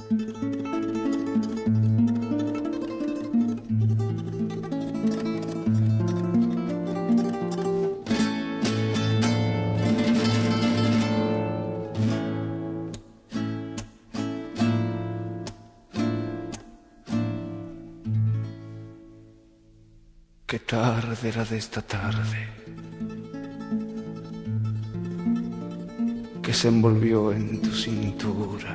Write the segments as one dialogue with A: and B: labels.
A: Qué tarde era de esta tarde, que se envolvió en tu cintura.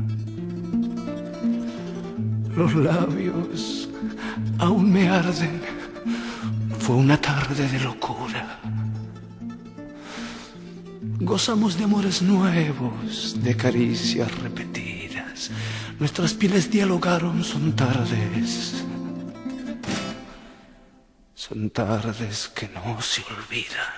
A: Los labios aún me arden, fue una tarde de locura. Gozamos de amores nuevos, de caricias repetidas. Nuestras pieles dialogaron, son tardes que no se olvidan.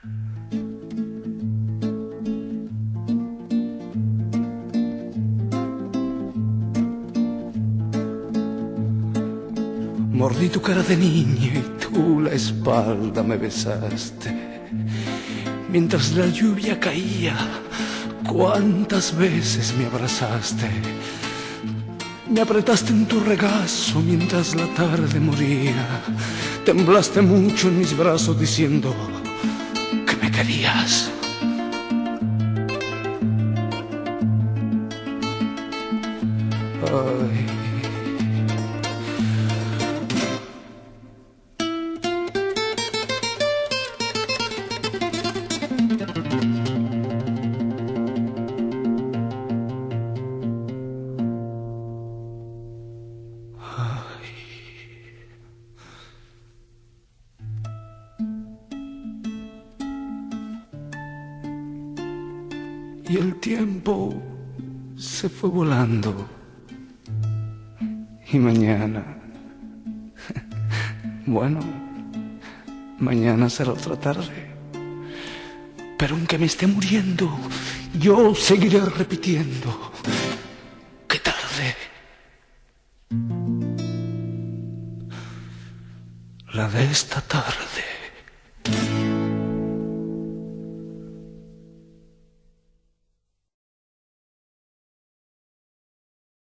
A: Mordí tu cara de niño y tú la espalda me besaste. Mientras la lluvia caía, cuántas veces me abrazaste. Me apretaste en tu regazo mientras la tarde moría. Temblaste mucho en mis brazos diciendo que me querías. Ay. Y el tiempo se fue volando. Y mañana, bueno, mañana será otra tarde. Pero aunque me esté muriendo, yo seguiré repitiendo. ¡Qué tarde! La de esta tarde.